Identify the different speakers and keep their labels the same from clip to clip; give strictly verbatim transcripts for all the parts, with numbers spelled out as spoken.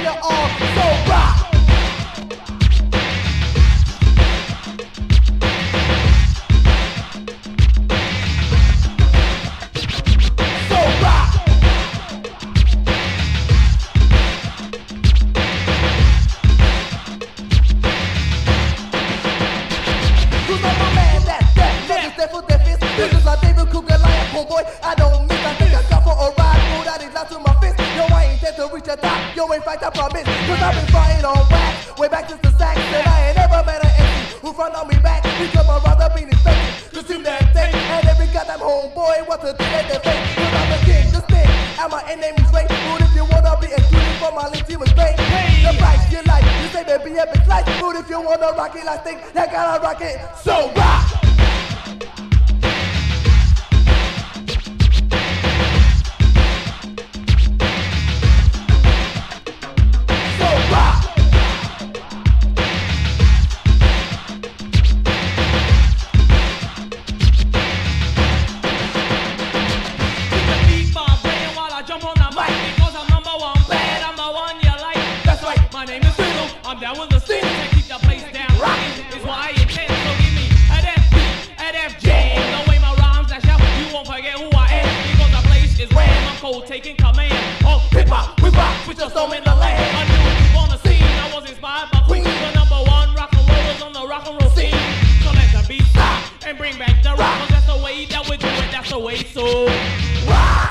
Speaker 1: you all so rock. I don't miss, I think I come for a ride. Pull out his life to my fist. Yo, I ain't intend to reach the top. Yo, in fact, I promise. Cause I've been fighting on wax way back since the sack. And I ain't never met an M C who front on me back. Because my brother been expected to see that thing. And every goddamn homeboy wants to do that they fake. Cause I'm the king, the stick, and my enemy's great. But if you wanna be excluded from my list, you was great. Hey. The price you like, you say baby epic life. But if you wanna rock it like think, you gotta rock it. So rock!
Speaker 2: I'm down with the scene to keep the place down. Rockin' is what I intend, so give me an F B, an F J. The way my rhymes dash out, you won't forget who I am. Because the place is ram, I'm cold taking command. Oh, hip hop, we rock, with your soul in the land. I knew you on the scene, I was inspired by Queen. The number one rock and rollers on the rock and roll scene. So let the beat stop and bring back the rock. Cause that's the way that we do it, that's the way, so rock!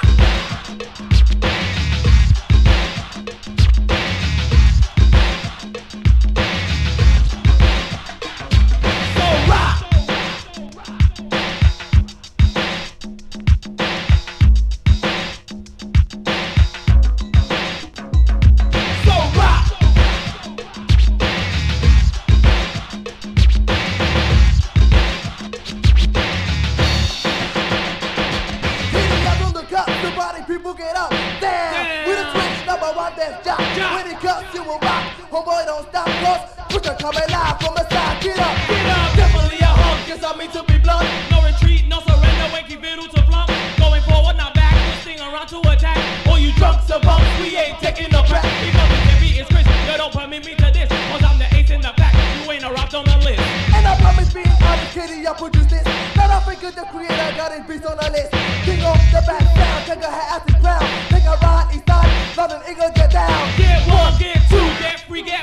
Speaker 1: People get up, damn, we the Switzch number one dance job. When it cuts, you will rock, homeboy don't stop, cause we can come alive from the side, get up, get up, definitely a hunk, cause I mean to be blunt.
Speaker 2: No retreat, no surrender, when keep fiddle to flunk. Going forward, not back, twisting around to attack. All you drunks and bumps, we ain't taking no crap. Because the T V is Chris, you don't permit me to this, cause I'm the ace in the pack, you ain't a rock on the list.
Speaker 1: And I promise being honest, kitty, I produce this. Not Africa, the creator, got his beats on the list. King of the back sound, take a hat at the ground. Take a ride, east side, London, England, get down.
Speaker 2: Get one, get two, get three, get